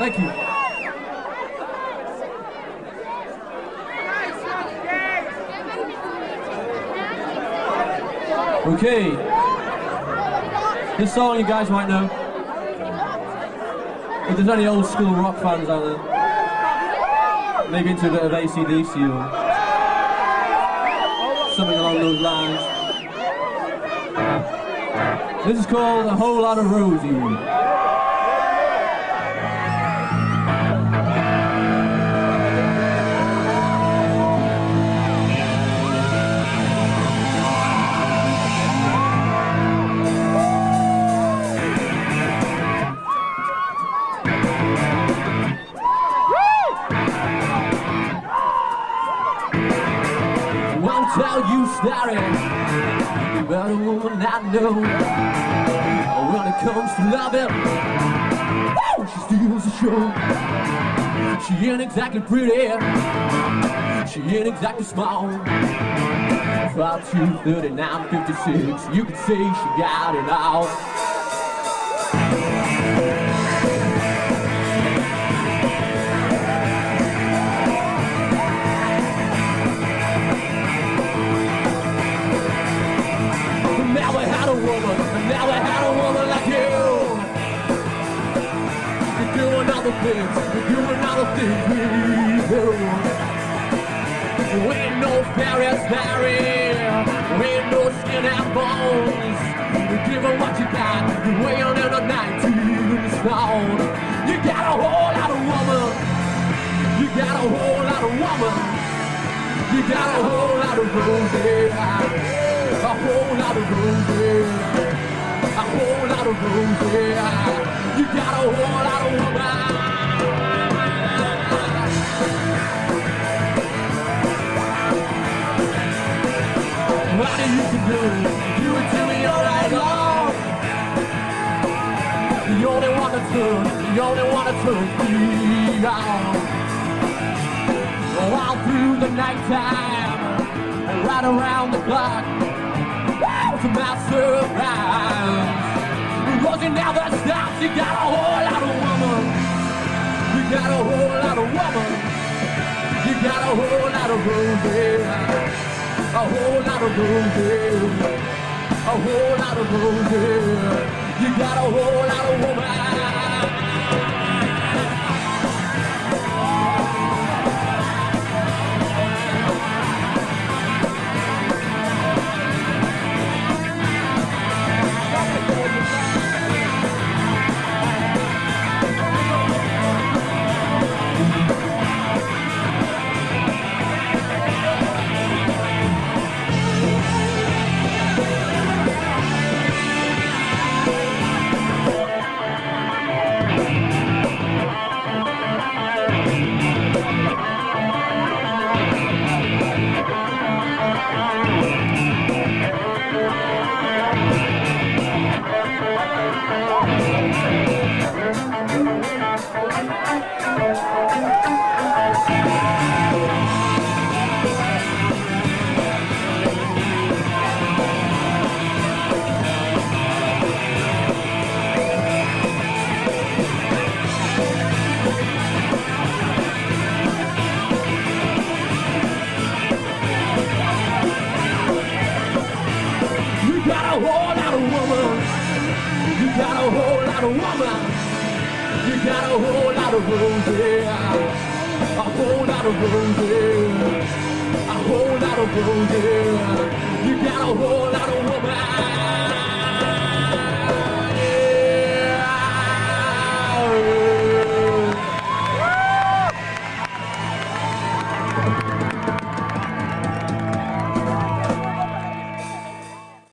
Thank you. Okay. This song you guys might know. If there's any old school rock fans out there, maybe into a bit of AC/DC or something along those lines. This is called A Whole Lot of Rosie. Tell you story about a woman I know. When it comes to loving, woo, she steals the show. She ain't exactly pretty, she ain't exactly small. 5'2", 39, 56, you could say she got it all. Never had a woman like you. You're doing all the things, you're doing all the things we do. You ain't no Paris Harry, you ain't no skin and bones. You give her what you got, you're weighing in a 19 stone. You got a whole lot of woman, you got a whole lot of woman. You got a whole lot of roses, a whole lot of roses. A whole lot of roses. You got a whole lot of woman. What do you can do it to me all night long. The only one that took me on. All through the nighttime and right around the clock. To my surprise, Rosie never stops. You got a whole lot of woman. You got a whole lot of woman. You got a whole lot of roses. A whole lot of roses. A whole lot of roses. You got a whole lot of woman. got a whole lot of woman. You got a whole lot of roses. A whole lot of roses. A whole lot of roses. You got a whole lot of